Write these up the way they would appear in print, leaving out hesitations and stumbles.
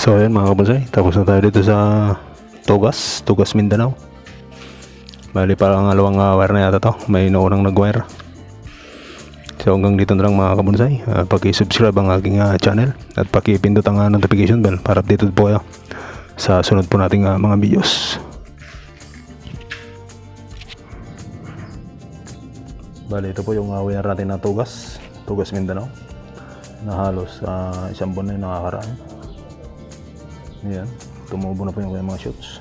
So ayun mga kabonsay, tapos na tayo dito sa Tugas, Mindanao. Bali parang alawang wire na yata to, may naunang nag-wire. So hanggang dito na lang mga kabonsay. Paki-subscribe ang aking channel at paki-pindot ang notification bell para updated po kayo sa sunod po nating mga videos. Bali ito po yung wire natin na Tugas Mindanao na halos isang buwan na yung nakakaraan. Ayan, tumubo na po yung mga shoots.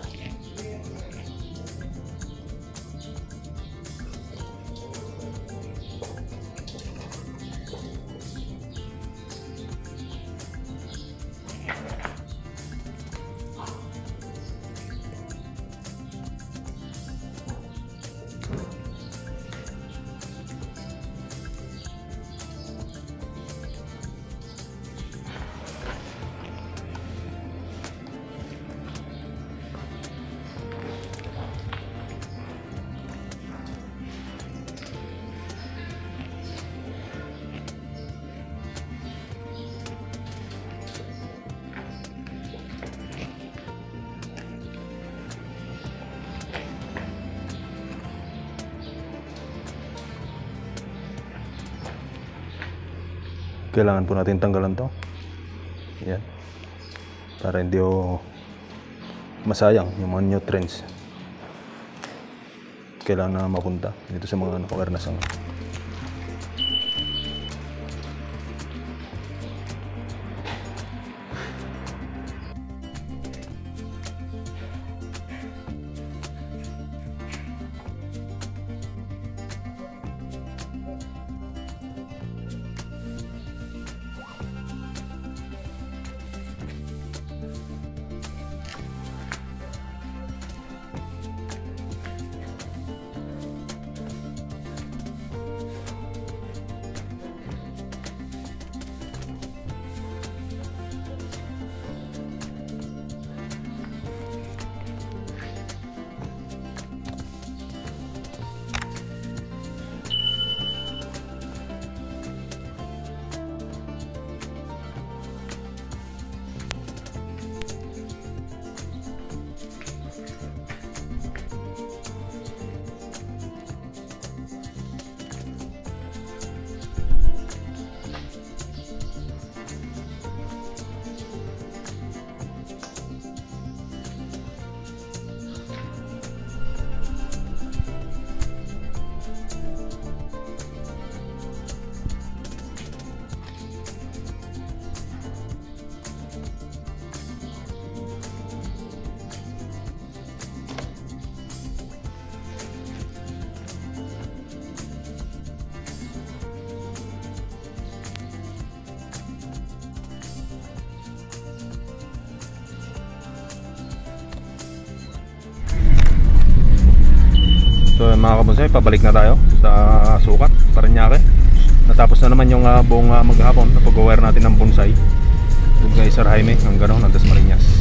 Kailangan po natin tanggalan to. Yan. Para hindi masayang yung mga nutrients. Kailangan na mapunta dito sa mga naka-wire na sang. So mga kabonsay, pabalik na tayo sa sukat, Parañaque. Natapos na naman yung buong maghapon na pag-wire natin ng bonsai doon kay Sir Jaime hanggang ng Dasmariñas.